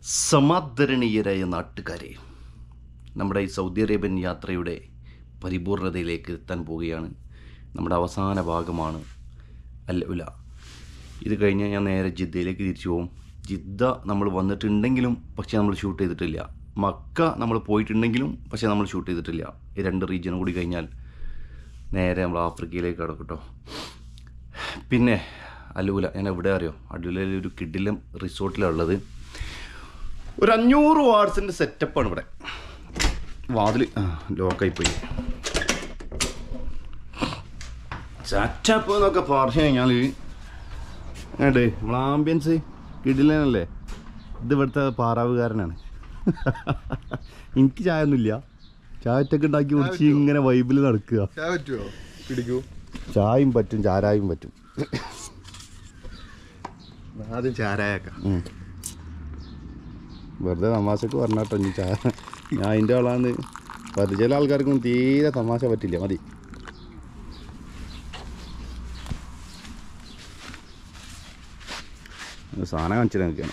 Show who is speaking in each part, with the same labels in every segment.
Speaker 1: സമാദരണീയരായ നാട്ടുകാരെ, നമ്മുടെ ഈ സൗദി അറേബ്യൻ യാത്രയുടെ പരിപൂർണതയിലേക്ക് എത്താൻ പോവുകയാണ്. നമ്മുടെ അവസാന ഭാഗമാണ് അൽ ഉല. ഇത് കഴിഞ്ഞാൽ ഞാൻ നേരെ ജിദ്ദയിലേക്ക് തിരിച്ചു പോകും. ജിദ്ദ നമ്മൾ വന്നിട്ടുണ്ടെങ്കിലും പക്ഷേ നമ്മൾ ഷൂട്ട് ചെയ്തിട്ടില്ല. മക്ക നമ്മൾ പോയിട്ടുണ്ടെങ്കിലും പക്ഷേ നമ്മൾ ഷൂട്ട് ചെയ്തിട്ടില്ല. ഈ രണ്ട് റീജിയനും കൂടി കഴിഞ്ഞാൽ നേരെ നമ്മൾ ആഫ്രിക്കയിലേക്ക് കടക്കട്ടോ. പിന്നെ അൽ ഉല ഞാൻ എവിടെ അറിയോ? അൽ ഉലയിൽ ഒരു കിടിലം റിസോർട്ടിലാണ് ഉള്ളത്. ഒരു 500 വാട്സിൻ്റെ സെറ്റപ്പാണ് ഇവിടെ. വാതിൽ ലോക്കായിപ്പോയി. സെറ്റപ്പ് എന്നൊക്കെ പറഞ്ഞു കഴിഞ്ഞാൽ ഏണ്ടേ നമ്മളെ ആംബിയൻസ് കിടിലനല്ലേ. ഇത് ഇവിടുത്തെ പാറാവുകാരനാണ്. എനിക്ക് ചായ ഒന്നുമില്ല. ചായറ്റൊക്കെ ഉണ്ടാക്കി കുടിച്ച് ഇങ്ങനെ വൈബിൽ നടക്കുക. ചായയും പറ്റും ചാരായും പറ്റും.
Speaker 2: ആദ്യം ചാരായൊക്കെ
Speaker 1: വെറുതെ തമാശക്ക് പറഞ്ഞാട്ടോ. ഞാൻ അതിൻ്റെ ആളാണ്. ചില ആൾക്കാർക്കും തീരെ തമാശ പറ്റില്ല. മതി. സാധനം കാണിച്ചിട്ട് നിൽക്കുകയാണ്.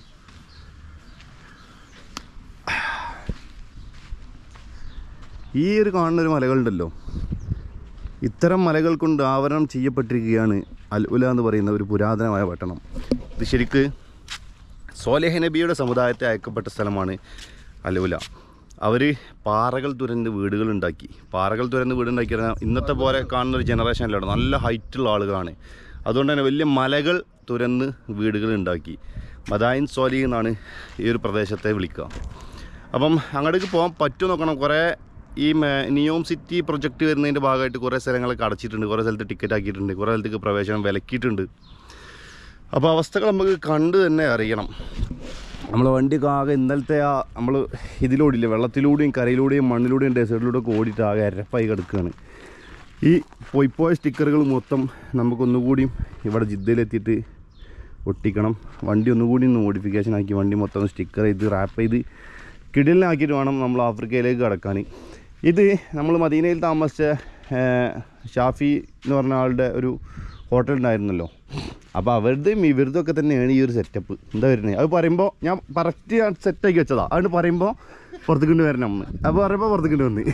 Speaker 1: ഈ ഒരു കാണുന്നൊരു മലകളുണ്ടല്ലോ, ഇത്തരം മലകൾ കൊണ്ട് ആവരണം ചെയ്യപ്പെട്ടിരിക്കുകയാണ് അൽ ഉല എന്ന് പറയുന്ന ഒരു പുരാതനമായ പട്ടണം. ഇത് ശരിക്ക് സോലേഹ് നബിയുടെ സമുദായത്തെ അയക്കപ്പെട്ട സ്ഥലമാണ് അൽ ഉല. അവർ പാറകൾ തുരന്ന് വീടുകളുണ്ടാക്കി. പാറകൾ തുരന്ന് വീടുണ്ടാക്കി ഇന്നത്തെ പോലെ കാണുന്നൊരു ജനറേഷനിലാണ്. നല്ല ഹൈറ്റുള്ള ആളുകളാണ്. അതുകൊണ്ട് തന്നെ വലിയ മലകൾ തുരന്ന് വീടുകളുണ്ടാക്കി. മദായിൻ സോലി എന്നാണ് ഈ ഒരു പ്രദേശത്തെ വിളിക്കുക. അപ്പം അങ്ങോട്ടേക്ക് പോകാൻ പറ്റുമോ നോക്കണം. കുറേ ഈ നിയോം സിറ്റി പ്രൊജക്റ്റ് വരുന്നതിൻ്റെ ഭാഗമായിട്ട് കുറേ സ്ഥലങ്ങളൊക്കെ അടച്ചിട്ടുണ്ട്. കുറേ സ്ഥലത്ത് ടിക്കറ്റ് ആക്കിയിട്ടുണ്ട്. കുറേ സ്ഥലത്തേക്ക് പ്രവേശനം വിലക്കിയിട്ടുണ്ട്. അപ്പോൾ അവസ്ഥകൾ നമുക്ക് കണ്ട് തന്നെ അറിയണം. നമ്മൾ വണ്ടിയൊക്കെ ആകെ ഇന്നലത്തെ നമ്മൾ ഇതിലൂടെയില്ല, വെള്ളത്തിലൂടെയും കരയിലൂടെയും മണ്ണിലൂടെയും ഡെസേർട്ടിലൂടെ ഒക്കെ ഓടിയിട്ട് ആകെ അരപ്പായി കിടക്കുകയാണ്. ഈ പോയ സ്റ്റിക്കറുകൾ മൊത്തം നമുക്കൊന്നുകൂടിയും ഇവിടെ ജിദ്ദയിലെത്തിയിട്ട് ഒട്ടിക്കണം. വണ്ടി ഒന്നുകൂടി മോഡിഫിക്കേഷൻ ആക്കി വണ്ടി മൊത്തം സ്റ്റിക്കർ ചെയ്ത് റാപ്പ് ചെയ്ത് കിടിലിനാക്കിയിട്ട് വേണം നമ്മൾ ആഫ്രിക്കയിലേക്ക് കടക്കാൻ. ഇത് നമ്മൾ മദീനയിൽ താമസിച്ച ഷാഫി എന്ന് പറഞ്ഞ ആളുടെ ഒരു ഹോട്ടൽ ഉണ്ടായിരുന്നല്ലോ. അപ്പോൾ അവരുടെയും ഇവരുടെയും ഒക്കെ തന്നെയാണ് ഈ ഒരു സെറ്റപ്പ്. എന്താ വരുന്നത് അത് പറയുമ്പോൾ ഞാൻ കറക്റ്റ് സെറ്റാക്കി വെച്ചതാണ്. അതുകൊണ്ട് പറയുമ്പോൾ പുറത്തേക്കൊണ്ട് വരണം അന്ന്. അപ്പോൾ പറയുമ്പോൾ പുറത്തേക്കൊണ്ട് വന്ന്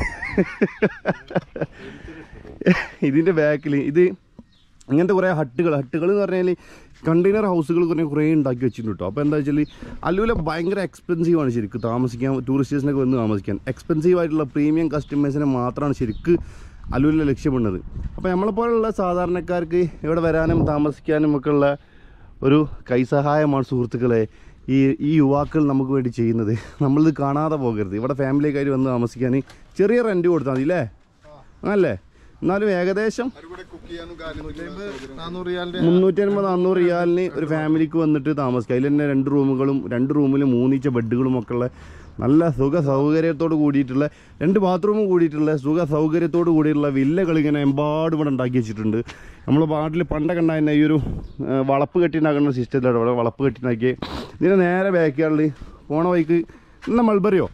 Speaker 1: ഇതിൻ്റെ ബാക്കിൽ ഇത് ഇങ്ങനത്തെ കുറേ ഹട്ടുകൾ എന്ന് പറഞ്ഞാൽ കണ്ടെയ്നർ ഹൗസുകൾ കുറേ ഉണ്ടാക്കി വെച്ചിട്ടുണ്ട് കേട്ടോ. അപ്പോൾ എന്താ വെച്ചാൽ അൽ ഉല ഭയങ്കര എക്സ്പെൻസീവാണ് ശരിക്കും താമസിക്കാൻ. ടൂറിസ്റ്റേഴ്സിനൊക്കെ വന്ന് താമസിക്കാൻ എക്സ്പെൻസീവ് ആയിട്ടുള്ള പ്രീമിയം കസ്റ്റമേഴ്സിനെ മാത്രമാണ് ശരിക്ക് അൽ ഉല ലക്ഷ്യമിടുന്നത്. അപ്പോൾ നമ്മളെപ്പോലുള്ള സാധാരണക്കാർക്ക് ഇവിടെ വരാനും താമസിക്കാനും ഒക്കെ ഉള്ള ഒരു കൈസഹായമാണ് സുഹൃത്തുക്കളെ ഈ യുവാക്കൾ നമുക്ക് വേണ്ടി ചെയ്യുന്നത്. നമ്മളിത് കാണാതെ പോകരുത്. ഇവിടെ ഫാമിലിക്കാർ വന്ന് താമസിക്കാൻ ചെറിയ റെൻറ്റ് കൊടുത്താൽ മതി അല്ലേ? അല്ലേ? എന്നാലും ഏകദേശം 350-400 റിയാലിന് ഒരു ഫാമിലിക്ക് വന്നിട്ട് താമസിക്കുക. അതിൽ തന്നെ 2 റൂമിലും 3 ബെഡുകളും ഒക്കെ ഉള്ള നല്ല സുഖ സൗകര്യത്തോട് കൂടിയിട്ടുള്ള 2 ബാത്റൂമും കൂടിയിട്ടുള്ള സുഖ സൗകര്യത്തോട് കൂടിയിട്ടുള്ള വില്ലകൾ ഇങ്ങനെ എമ്പാടും ഇവിടെ ഉണ്ടാക്കി വെച്ചിട്ടുണ്ട്. നമ്മൾ നാട്ടിൽ പണ്ടൊക്കെ ഉണ്ടായിരുന്ന ഈ ഒരു വളപ്പ് കെട്ടിണ്ടാക്കുന്ന സിസ്റ്റത്തിലാണ് ഇവിടെ വളപ്പ് കെട്ടിണ്ടാക്കി. ഇതിന് നേരെ ബാക്കിയാളിൽ പോണ വഴിക്ക് എന്നാ മൾബറിയോ?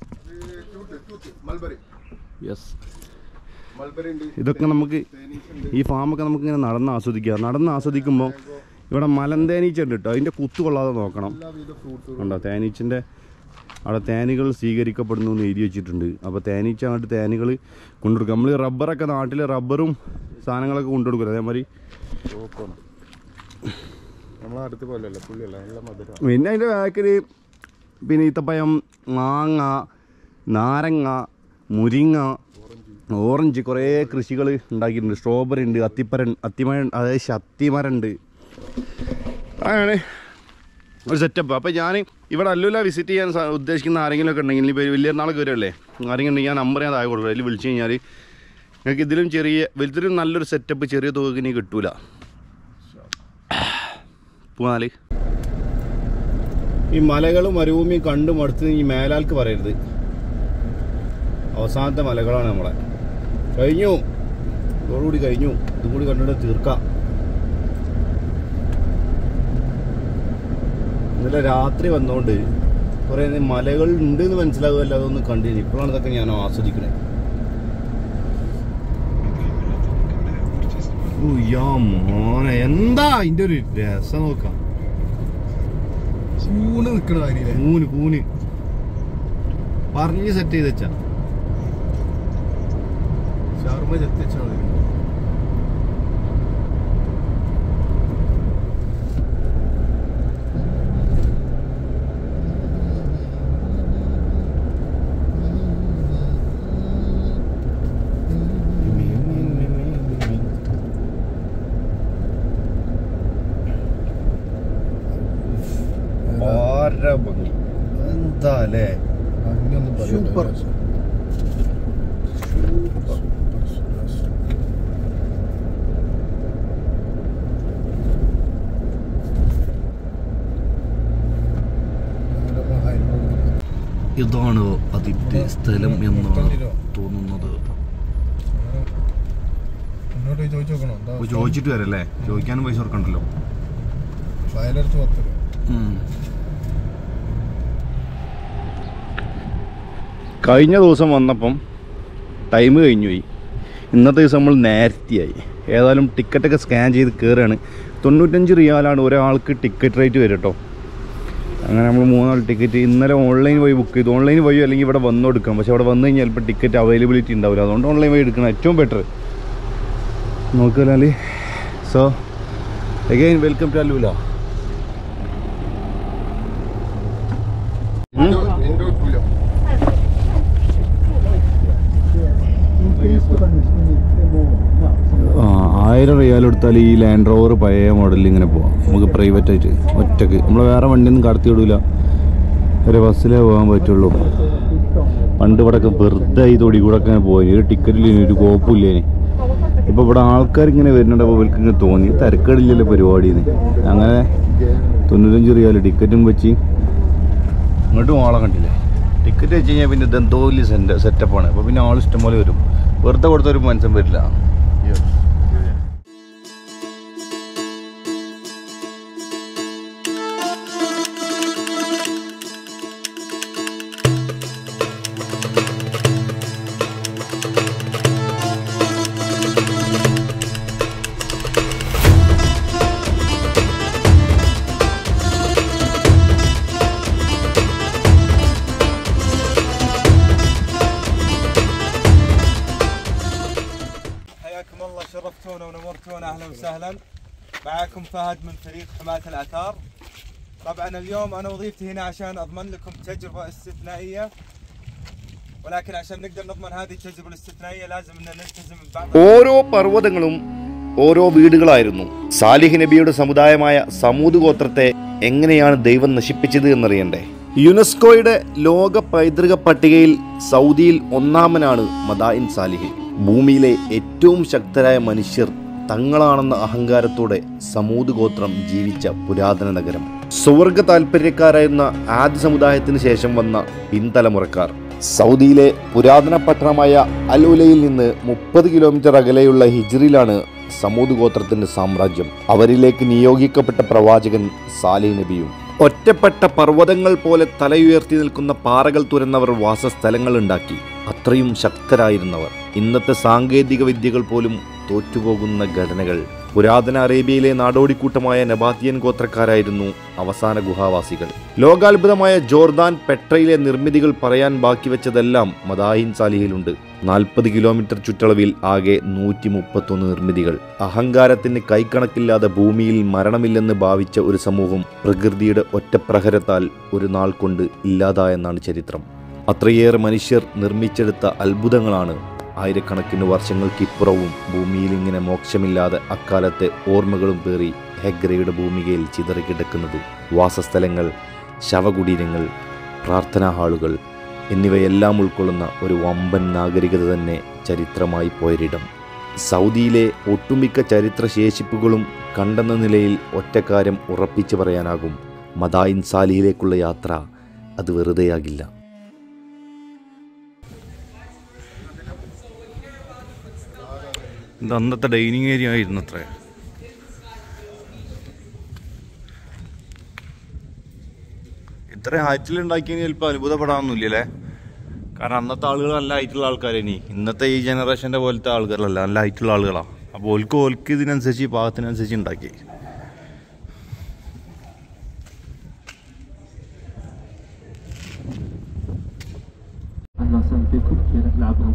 Speaker 1: യെസ്. ഇതൊക്കെ നമുക്ക് ഈ ഫാമൊക്കെ നമുക്ക് ഇങ്ങനെ നടന്ന് ആസ്വദിക്കുമ്പോൾ ഇവിടെ മലന്തേനീച്ച ഉണ്ട് കേട്ടോ. അതിൻ്റെ കുത്തു കൊള്ളാതെ നോക്കണം. ഉണ്ടോ തേനീച്ചൻ്റെ അവിടെ തേനികൾ സ്വീകരിക്കപ്പെടുന്നു എന്ന് എഴുതി വെച്ചിട്ടുണ്ട്. അപ്പോൾ തേനീച്ച അങ്ങോട്ട് തേനികൾ കൊണ്ടുകൊടുക്കുക. നമ്മൾ റബ്ബറൊക്കെ നാട്ടിൽ റബ്ബറും സാധനങ്ങളൊക്കെ കൊണ്ടുകൊടുക്കുക. അതേമാതിരി പിന്നെ അതിൻ്റെ ബാക്കിൽ പിന്നെ ഈത്തപ്പഴം, മാങ്ങ, നാരങ്ങ, മുരിങ്ങ, ഓറഞ്ച് കുറേ കൃഷികൾ ഉണ്ടാക്കിയിട്ടുണ്ട്. സ്ട്രോബെറി ഉണ്ട്, അത്തിമരം അതായത് ശത്തിമരം ഉണ്ട്. അങ്ങനെ ഒരു സെറ്റപ്പ്. അപ്പോൾ ഞാൻ ഇവിടെ അൽ ഉല വിസിറ്റ് ചെയ്യാൻ ഉദ്ദേശിക്കുന്ന ആരെങ്കിലുമൊക്കെ ഉണ്ടെങ്കിൽ ഇപ്പോൾ വലിയ നാളൊക്കെ വരുമല്ലേ, ആരെങ്കിലും ഉണ്ടെങ്കിൽ ഞാൻ നമ്പർ ഞാൻ താഴെ കൊടുക്കുക. അതിൽ വിളിച്ചു കഴിഞ്ഞാൽ നിങ്ങൾക്ക് ഇതിലും നല്ലൊരു സെറ്റപ്പ് ചെറിയ തുകയ്ക്ക് കിട്ടൂല. പോകാല് ഈ മലകളും മരുഭൂമിയും കണ്ടു മടുത്ത് ഈ മേലാൽക്ക് പറയരുത്. അവസാനത്തെ മലകളാണ് നമ്മളെ. കഴിഞ്ഞു, ഇതോടുകൂടി കഴിഞ്ഞു. ഇതും കൂടി കണ്ടിട്ട് തീർക്കാം. ഇന്നലെ രാത്രി വന്നുകൊണ്ട് കുറേ മലകൾ ഉണ്ട് എന്ന് മനസ്സിലാകുമല്ലോ. അതൊന്നും കണ്ടില്ല. ഇപ്പോഴാണ് ഇതൊക്കെ ഞാൻ ആസ്വദിക്കണേ. മോനെ എന്താ അതിൻ്റെ ഒരു രസം നോക്കാം.
Speaker 2: കൂണ് നിക്കണ കാര്യമില്ലേ?
Speaker 1: കൂന് പറഞ്ഞ് സെറ്റ് ചെയ്ത് വെച്ചാ
Speaker 2: ഷവർമ്മ ചെത്തി വെച്ചാൽ മതി.
Speaker 1: ഭംഗി എന്താ അല്ലേ?
Speaker 2: സൂപ്പർ.
Speaker 1: ഇതാണ് അതിന്റെ സ്ഥലം എന്നാണ് തോന്നുന്നത്. ചോദിച്ചിട്ട് വരല്ലേ? ചോദിക്കാനും പൈസ കൊടുക്കണ്ടല്ലോ. കഴിഞ്ഞ ദിവസം വന്നപ്പം ടൈം കഴിഞ്ഞു പോയി. ഇന്നത്തെ ദിവസം നമ്മൾ നേരത്തെയായി. ഏതായാലും ടിക്കറ്റൊക്കെ സ്കാൻ ചെയ്ത് കയറുകയാണ്. 95 റിയാലാണ് ഒരാൾക്ക് ടിക്കറ്റ് റേറ്റ് വരും കേട്ടോ. അങ്ങനെ നമ്മൾ 3 നാൾ ടിക്കറ്റ് ഇന്നലെ ഓൺലൈൻ വഴി ബുക്ക് ചെയ്തു. ഓൺലൈൻ വഴി അല്ലെങ്കിൽ ഇവിടെ വന്ന് കൊടുക്കാം. പക്ഷേ അവിടെ വന്നു കഴിഞ്ഞാൽ ചിലപ്പോൾ ടിക്കറ്റ് അവൈലബിലിറ്റി ഉണ്ടാവില്ല. അതുകൊണ്ട് ഓൺലൈൻ വഴി എടുക്കണം ഏറ്റവും ബെറ്റർ. നോക്കിയാൽ so again welcome to AlUla. $1000 എടുത്താൽ ഈ ലാൻഡ് റോവർ പഴയ മോഡലിൽ ഇങ്ങനെ പോവാം. നമുക്ക് പ്രൈവറ്റ് ആയിട്ട് ഒറ്റക്ക്. നമ്മൾ വേറെ വണ്ടിയൊന്നും കടത്തി വിടില്ല. ഒരു ബസ്സിലേ പോകാൻ പറ്റുള്ളൂ. പണ്ട് ഇവിടെയൊക്കെ വെറുതെ ഇതോടി കൂടെ ഒക്കെ പോയി. ഒരു ടിക്കറ്റില്ല, ഒരു കോപ്പില്ലേന്. ഇപ്പോൾ ഇവിടെ ആൾക്കാർ ഇങ്ങനെ വരുന്നുണ്ട്. അപ്പോൾ ഇവർക്ക് ഇങ്ങനെ തോന്നി തിരക്കേടില്ലല്ലോ പരിപാടിന്ന്. അങ്ങനെ 95 റിയാൽ ടിക്കറ്റും വെച്ച് ഇങ്ങോട്ടും ആളെ കണ്ടില്ലേ. ടിക്കറ്റ് വെച്ച് കഴിഞ്ഞാൽ പിന്നെ ഇതെന്തോ വലിയ സെറ്റപ്പാണ്. അപ്പോൾ പിന്നെ ആൾ ഇഷ്ടം പോലെ വരും. വെറുതെ കൊടുത്തൊരു മനസ്സം വരില്ല.
Speaker 3: شرفتونا ونورتونا. اهلا وسهلا معكم فهد من فريق حماية الاثار. طبعا اليوم انا وظيفتي هنا عشان اضمن لكم تجربة استثنائية، ولكن عشان نقدر نضمن هذه التجربة الاستثنائية لازم ان نلتزم ببعض.
Speaker 1: ഓരോ പർവ്വതങ്ങളും ഓരോ വീടുകളായിരുന്നു. സാലിഹ് നബിയുടെ സമുദായമായ സമൂദ് ഗോത്രത്തെ എങ്ങനെയാണ് ദൈവം നശിപ്പിച്ചത് എന്നറിയണ്ടേ? യുനെസ്കോയുടെ ലോക പൈതൃക പട്ടികയിൽ സൗദിയിൽ ഒന്നാമനാണ് മദായിൻ സാലിഹ്. ഭൂമിയിലെ ഏറ്റവും ശക്തരായ മനുഷ്യർ തങ്ങളാണെന്ന അഹങ്കാരത്തോടെ സമൂദ് ഗോത്രം ജീവിച്ച പുരാതന നഗരം. സ്വർഗ താല്പര്യക്കാരായിരുന്ന ആദ്യ സമുദായത്തിന് ശേഷം വന്ന പിൻതലമുറക്കാർ. സൗദിയിലെ പുരാതന പട്ടണമായ അൽഉലയിൽ നിന്ന് 30 കിലോമീറ്റർ അകലെയുള്ള ഹിജ്റിലാണ് സമൂദ് ഗോത്രത്തിന്റെ സാമ്രാജ്യം. അവരിലേക്ക് നിയോഗിക്കപ്പെട്ട പ്രവാചകൻ സാലിഹ് നബിയും. ഒറ്റപ്പെട്ട പർവ്വതങ്ങൾ പോലെ തലയുയർത്തി നിൽക്കുന്ന പാറകൾ തുരന്നവർ വാസസ്ഥലങ്ങൾ ഉണ്ടാക്കി. അത്രയും ശക്തരായിരുന്നവർ. ഇന്നത്തെ സാങ്കേതിക വിദ്യകൾ പോലും തോറ്റുപോകുന്ന ഘടനകൾ. പുരാതന അറേബ്യയിലെ നാടോടിക്കൂട്ടമായ നബാത്തിയൻ ഗോത്രക്കാരായിരുന്നു അവസാന ഗുഹാവാസികൾ. ലോകാത്ഭുതമായ ജോർദാൻ പെട്രയിലെ നിർമ്മിതികൾ പറയാൻ ബാക്കി വെച്ചതെല്ലാം മദായിൻ സാലിഹിലുണ്ട്. 40 കിലോമീറ്റർ ചുറ്റളവിൽ ആകെ 131 നിർമ്മിതികൾ. അഹങ്കാരത്തിന് കൈക്കണക്കില്ലാതെ ഭൂമിയിൽ മരണമില്ലെന്ന് ഭാവിച്ച ഒരു സമൂഹം പ്രകൃതിയുടെ ഒറ്റപ്രഹരത്താൽ ഒരു നാൾ കൊണ്ട് ഇല്ലാതായെന്നാണ് ചരിത്രം. അത്രയേറെ മനുഷ്യർ നിർമ്മിച്ചെടുത്ത അത്ഭുതങ്ങളാണ് ആയിരക്കണക്കിന് വർഷങ്ങൾക്കിപ്പുറവും ഭൂമിയിൽ ഇങ്ങനെ മോക്ഷമില്ലാതെ അക്കാലത്തെ ഓർമ്മകളും പേറി ഹെഗ്രയുടെ ഭൂമികയിൽ ചിതറിക്കിടക്കുന്നത്. വാസസ്ഥലങ്ങൾ, ശവകുടീരങ്ങൾ, പ്രാർത്ഥനാ ഹാളുകൾ എന്നിവയെല്ലാം ഉൾക്കൊള്ളുന്ന ഒരു വമ്പൻ നാഗരികത തന്നെ ചരിത്രമായി പോയൊരിടം. സൗദിയിലെ ഒട്ടുമിക്ക ചരിത്രശേഷിപ്പുകളും കണ്ടെന്ന നിലയിൽ ഒറ്റക്കാര്യം ഉറപ്പിച്ചു പറയാനാകും, മദായിൻ സാലിഹിലേക്കുള്ള യാത്ര അത് വെറുതെയാകില്ല. ഇത് അന്നത്തെ ഡൈനിങ് ഏരിയ ആയിരുന്നു അത്രേ. ഇത്രയും ഹൈറ്റിലുണ്ടാക്കിയതിന് ചിലപ്പോൾ അത്ഭുതപ്പെടാനൊന്നുമില്ലല്ലേ? കാരണം അന്നത്തെ ആളുകൾ നല്ല ഹൈറ്റുള്ള ആൾക്കാരിനി. ഇന്നത്തെ ഈ ജനറേഷൻ്റെ പോലത്തെ ആളുകളല്ല, നല്ല ഹൈറ്റുള്ള ആളുകളാണ്. അപ്പോൾ ഓൽക്ക് ഇതിനനുസരിച്ച് പാകത്തിനനുസരിച്ച് ഉണ്ടാക്കി.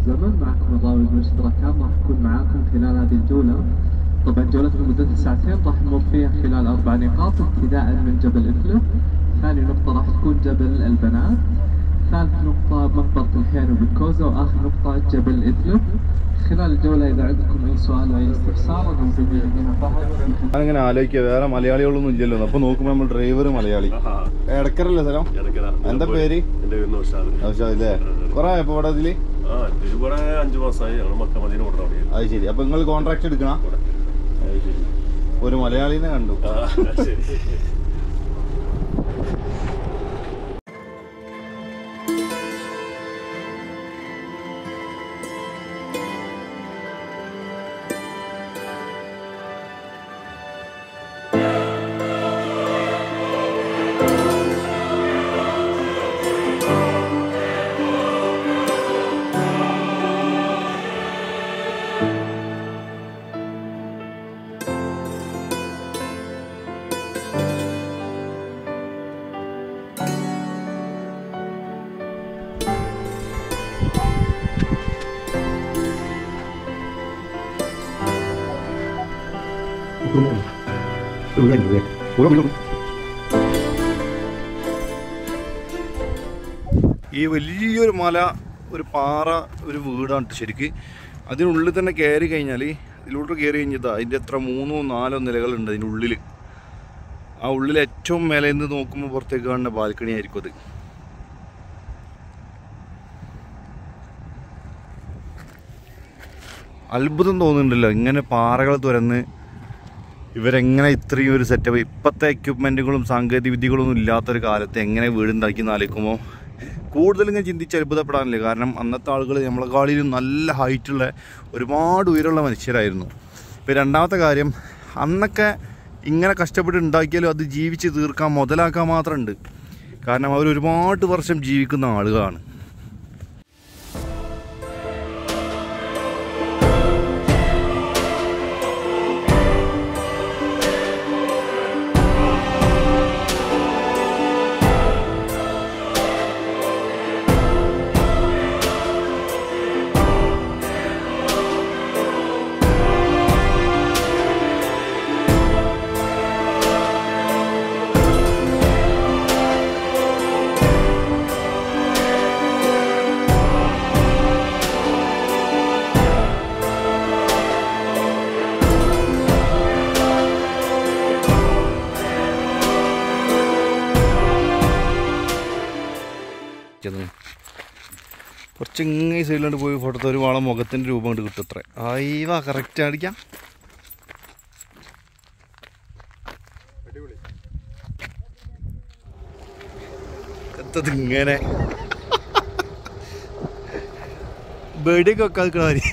Speaker 4: الزمن. معكم الراوي المشترك راح يكون معاكم خلال هذه الجولة. طبعا جولتنا مدتها ساعتين راح نمر فيها خلال 4 نقاط ابتداء من جبل إفلف. ثاني نقطة راح تكون جبل البنات. ثالث نقطة مقبرة الحين وبالكوزة. وآخر نقطة جبل إفلف. خلال الجولة إذا عندكم أي سؤال أو أي استفسار أنا موجودين هنا فهد.
Speaker 1: ഞാനിങ്ങനെ ആലോചിക്കുക വേറെ മലയാളികളൊന്നും ഇല്ലല്ലോ. അപ്പോൾ നോക്കുമ്പോൾ നമ്മൾ ഡ്രൈവർ മലയാളി. എടക്കരല്ലേ സ്ഥലം? എന്താ പേര്? അല്ലേ കുറേ ഇപ്പോൾ ഇവിടെ ഇതിൽ
Speaker 5: 5 മാസമായി.
Speaker 1: അത് ശരി. അപ്പോൾ നിങ്ങൾ കോൺട്രാക്ട് എടുക്കണം? അത് ശരി. ഒരു മലയാളീനെ കണ്ടു. ഈ വലിയൊരു മല, ഒരു പാറ, ഒരു വീടാണ് ശരിക്ക്. അതിനുള്ളിൽ തന്നെ കയറി കഴിഞ്ഞാൽ, ഇതിലോട്ട് കയറി കഴിഞ്ഞതാ അതിൻ്റെ എത്ര 3-4 നിലകളുണ്ട് അതിനുള്ളിൽ. ആ ഉള്ളിൽ ഏറ്റവും മേലെ നിന്ന് നോക്കുമ്പോൾ പുറത്തേക്ക് കാണുന്ന ബാൽക്കണി ആയിരിക്കും അത്. അത്ഭുതം തോന്നുന്നുണ്ടല്ലോ ഇങ്ങനെ പാറകൾ തുരന്ന് ഇവരെങ്ങനെ ഇത്രയും ഒരു സെറ്റപ്പ്. ഇപ്പോഴത്തെ എക്യുപ്മെൻറ്റുകളും സാങ്കേതിക വിദ്യകളൊന്നും ഇല്ലാത്തൊരു കാലത്ത് എങ്ങനെ വീടുണ്ടാക്കി ആലോചിക്കുമ്പോൾ കൂടുതൽ ഇങ്ങനെ ചിന്തിച്ച് അത്ഭുതപ്പെടാനില്ല. കാരണം അന്നത്തെ ആളുകൾ നമ്മളെക്കാളിലും നല്ല ഹൈറ്റുള്ള ഒരുപാട് ഉയരമുള്ള മനുഷ്യരായിരുന്നു. ഇപ്പോൾ രണ്ടാമത്തെ കാര്യം, അന്നൊക്കെ ഇങ്ങനെ കഷ്ടപ്പെട്ട് ഉണ്ടാക്കിയാലും അത് ജീവിച്ച് തീർക്കാൻ മുതലാക്കാൻ മാത്രമുണ്ട്. കാരണം അവർ ഒരുപാട് വർഷം ജീവിക്കുന്ന ആളുകളാണ്. കുറച്ച് ഇങ്ങനെ ഈ സൈഡിലോട്ട് പോയി ഫോട്ടോ ഒരു വാള മുഖത്തിൻ്റെ രൂപം കൊണ്ട് കിട്ടും. അത്ര ആയിവാ കറക്റ്റ് അടിക്കാം. എത്തത് ഇങ്ങനെ ബേഡിയൊക്കെ വെക്കാൻ നിൽക്കണ മാതിരി.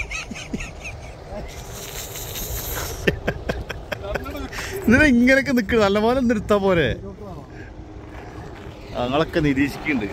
Speaker 1: ഇങ്ങനെ ഇങ്ങനെയൊക്കെ നിൽക്കണം. നല്ലപോലെ നിർത്താൻ പോരെ. ഞങ്ങളൊക്കെ നിരീക്ഷിക്കുന്നുണ്ട്.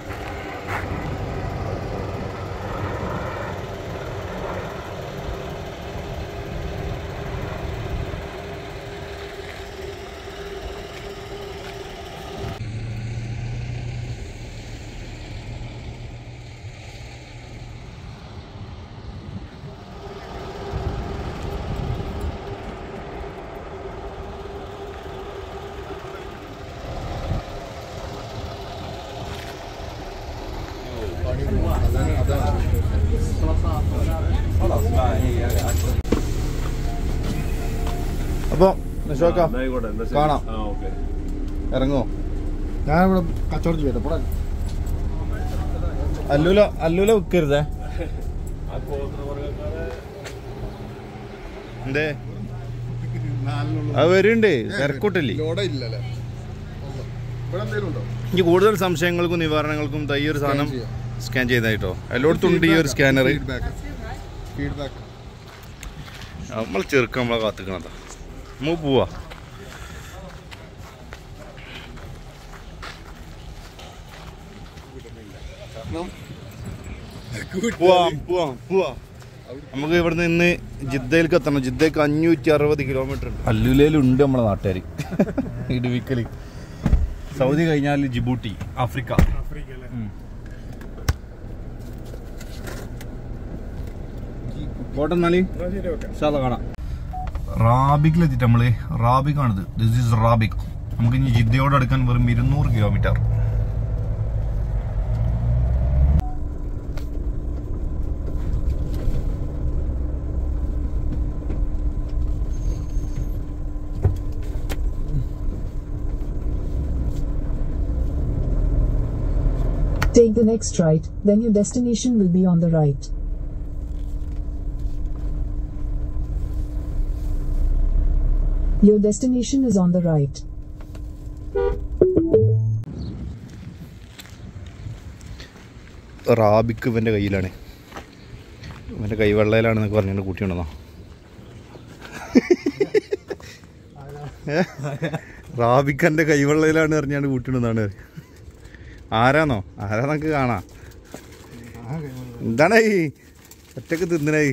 Speaker 1: അപ്പോൾ കാണാം. ഇറങ്ങോ?
Speaker 2: ഞാനിവിടെ കച്ചവടം ചെയ്യട്ടെ. പോടാ.
Speaker 1: അല്ലൂല വിൽക്കരുതേ. എന്തേ അത് വരുന്നുണ്ട്. തിരക്കൂട്ടില്ലേ? എനിക്ക് കൂടുതൽ സംശയങ്ങൾക്കും നിവാരണങ്ങൾക്കും ഈ ഒരു സാധനം സ്കാൻ ചെയ്തായിട്ടോ. എല്ലായിടത്തും ഉണ്ട് ഈ ഒരു സ്കാനർ. നമ്മൾ ചെറുക്കം നമ്മളെ കാത്തിക്കണതാ. നമ്മൾ പോവാ. നമുക്ക് ഇവിടുന്ന് ഇന്ന് ജിദ്ദയിലേക്ക് എത്തണം. ജിദ്ദയ്ക്ക് 560 കിലോമീറ്റർ ഉണ്ട്. അല്ലുലയിലുണ്ട് നമ്മളെ നാട്ടുകാർ. ഇടുവിക്കൽ. സൗദി കഴിഞ്ഞാൽ ജിബൂട്ടി, ആഫ്രിക്ക. റാബിക്കിലെത്തിയിട്ട് നമ്മള് റാബിക്കാണിത്. This is Rabigh. നമുക്ക് ഇനി ജിദ്ദയോട് അടുക്കാൻ വെറും 200 kilometre.
Speaker 6: Take the next right, then your destination will be on the right. Your destination is on the right.
Speaker 1: Rabigh ഇവൻ്റെ കയ്യിലാണ്, ഇവൻ്റെ കൈവെള്ളയിലാണെന്നൊക്കെ പറഞ്ഞിട്ട് കൂട്ടിയുണ്ടെന്നോ. റാബിക്ക് എൻ്റെ കൈവെള്ളയിലാണ് പറഞ്ഞാണ് കൂട്ടിയുണ്ടെന്നാണ്. ആരാന്നൊക്കെ കാണാം. എന്താണ് ഈ ഒറ്റക്ക് തിന്നണേ?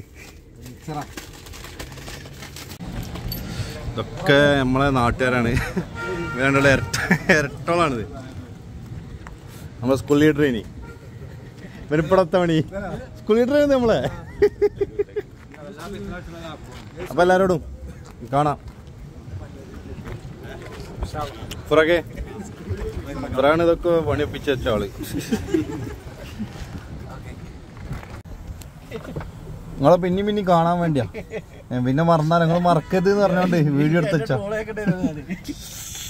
Speaker 1: ഇതൊക്കെ നമ്മളെ നാട്ടുകാരാണ്. വേണ്ടുള്ള ഇരട്ടോളാണിത്. നമ്മളെ സ്കൂൾ ലീഡർ. ഇനി ഇവരിപ്പടത്ത പണി സ്കൂൾ ലീഡർ നമ്മളെ. അപ്പൊ എല്ലാരോടും കാണാം. പുറകെ ഇവരാണ് ഇതൊക്കെ പണിയൊപ്പിച്ച വെച്ച ആള്. നിങ്ങളെ പിന്നെയും കാണാൻ വേണ്ടിയാ. പിന്നെ മറന്നാൽ നിങ്ങൾ മറക്കരുത് എന്ന് പറഞ്ഞോണ്ട് വീഡിയോ എടുത്ത് വെച്ചാ.